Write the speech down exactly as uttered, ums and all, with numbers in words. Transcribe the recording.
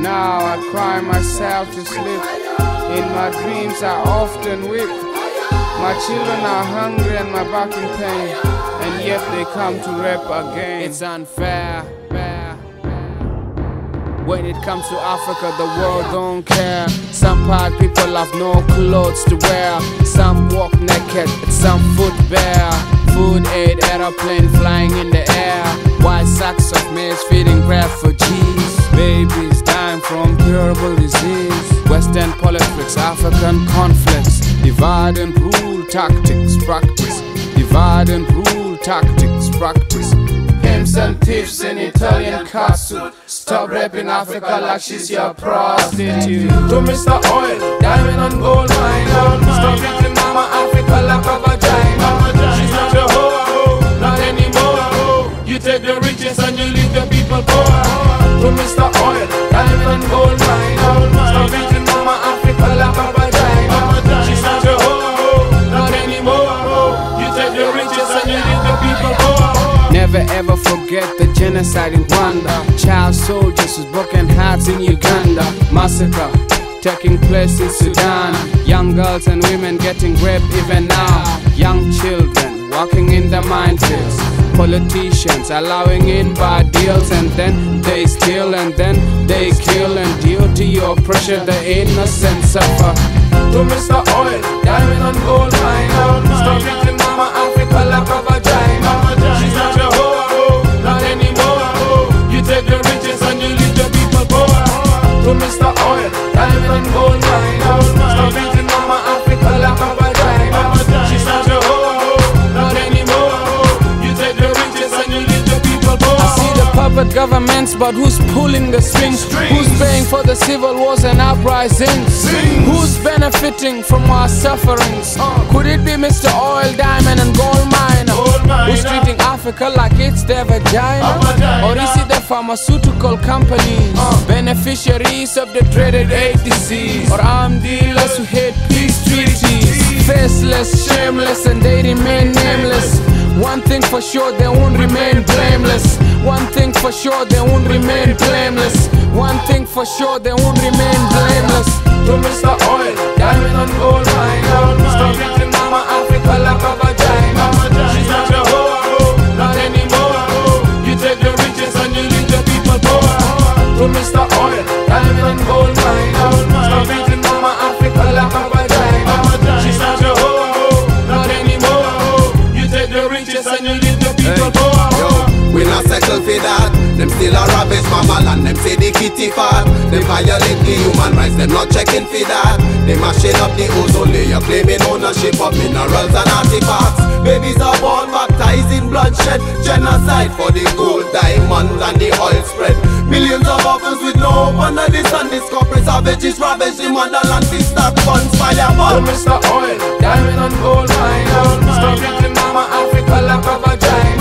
Now I cry myself to sleep. In my dreams I often weep. My children are hungry and my back in pain, and yet they come to rap again. It's unfair. When it comes to Africa, the world don't care. Some part people have no clothes to wear. Some walk naked, some foot bare. Food aid aeroplane flying in the air. White sacks of maize feeding refugees. Babies dying from curable disease. Western politics, African conflicts. Divide and rule tactics, practice. Divide and rule tactics, practice. Pimps and thieves in Italian car suit. Stop rapping Africa like she's your prostitute. To Mister Oil, diamond and gold mine. Stop treating Mama Africa like a vagina. She's not your hoe, not anymore. You take the riches and you leave the people poor. To Mister Oil, diamond and gold mine. Stop treating Mama Africa like a vagina. She's not your hoe, not anymore. You take the riches and you leave the people poor. Never ever forget the genocide in Rwanda. Child soldiers with broken hearts in Uganda. Massacre taking place in Sudan. Young girls and women getting raped even now. Young children walking in the minefields. Politicians allowing in bad deals, and then they steal and then they kill, and due to your pressure the innocent suffer. To Mister Oil, diamond and gold mine. Stop treating Mama Africa like a vagina. She's not your hoe, not anymore. You take the riches and you leave the people poor. To Mister Oil, diamond and gold mine. Stop treating Mama Africa like a vagina. She's not your hoe, not anymore. You take the riches and you leave the people poor. I see the puppet governments, but who's pulling the strings? Who's paying for the civil wars and uprisings? Who's benefiting from our sufferings? Could it be Mister Oil, diamond and gold mine? Who's treating Africa like it's their vagina? Or is it the pharmaceutical companies, beneficiaries of the dreaded AIDS disease? Or armed dealers who hate peace treaties? Faceless, shameless, and they remain nameless. One thing for sure, they won't remain blameless. One thing for sure, they won't remain blameless. One thing for sure, they won't remain blameless. To Mister Oil, diamond and gold mine. Stop treating Mama Africa like a vagina. She's not your hoe, not anymore. You take the riches and you leave the people poor. To Mister Oil, diamond and gold mine. Stop treating Mama Africa like a vagina. She's not your hoe, not anymore. You take the riches and you leave the people poor. We not settle for that. Them still a rubbish mama land. Them say the kitty fat. Them violate the human rights. Them not checking for that. They mashing up the ozone layer, claiming ownership of minerals and artifacts. Babies are born baptized in bloodshed. Genocide for the gold, diamonds and the oil spread. Millions of orphans with no hope under the sun. This corporate savages ravage the motherland. We start funds fireball. To Mister Oil, diamond and gold mine. Stop treating Mama Africa like a vagina.